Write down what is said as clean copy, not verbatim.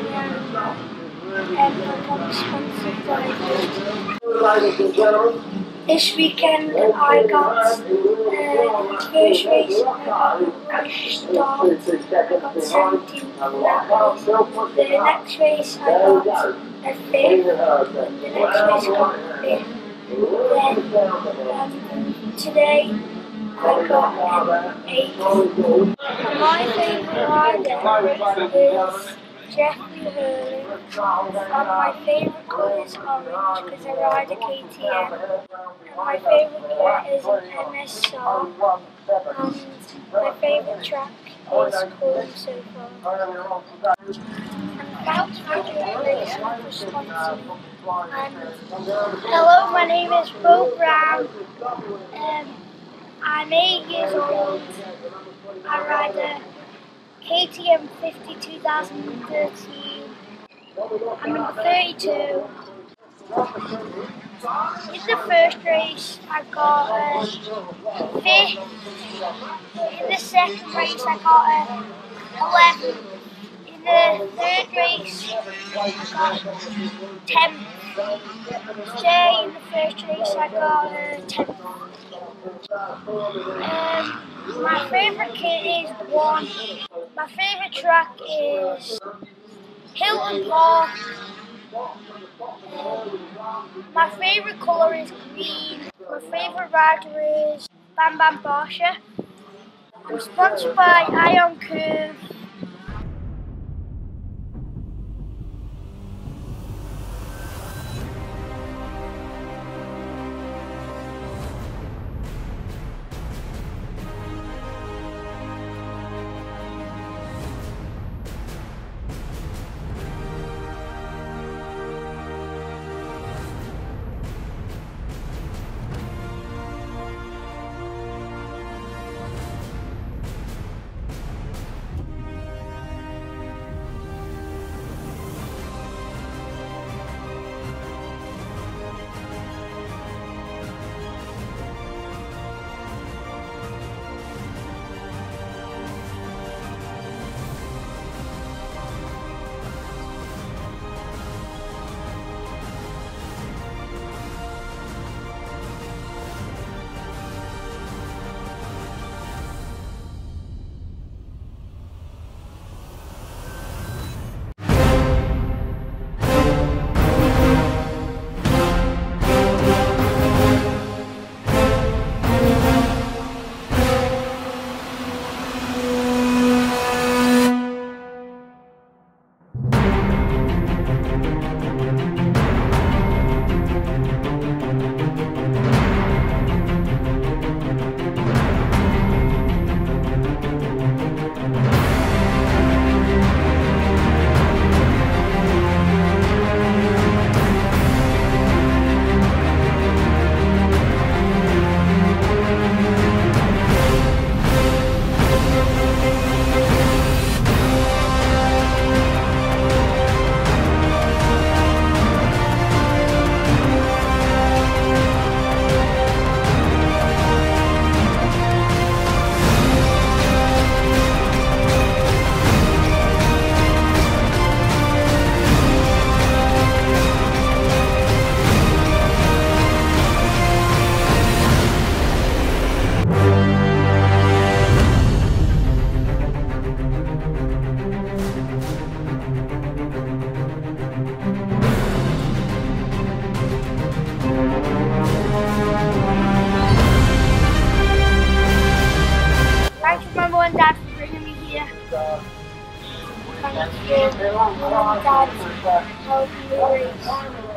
This weekend I got the first race, I got a start, I got 17th in that race. The next race I got a 5th, and the next race I got a 5th. Then today I got an 8th. My favourite rider is Jeffrey Hurley, and my favourite colour is orange because I ride a KTM, and my favourite gear is an MSR, and my favourite track is called So Far. And thanks for doing this and for sponsoring. Hello, my name is Beau. I'm 8 years old. I ride a KTM 50 2013. I'm number 32. In the first race I got a 5th. In the second race I got a 11th. In the third race I got 10th. Today in the first race I got a 10th. My favourite kit is 1. My favourite track is Hilton Park. My favourite colour is green. My favourite rider is Bam Bam Barsha. I'm sponsored by Ion Curve. Mum and Dad for bringing me here. Thank you, Mum and Dad, for helping me race.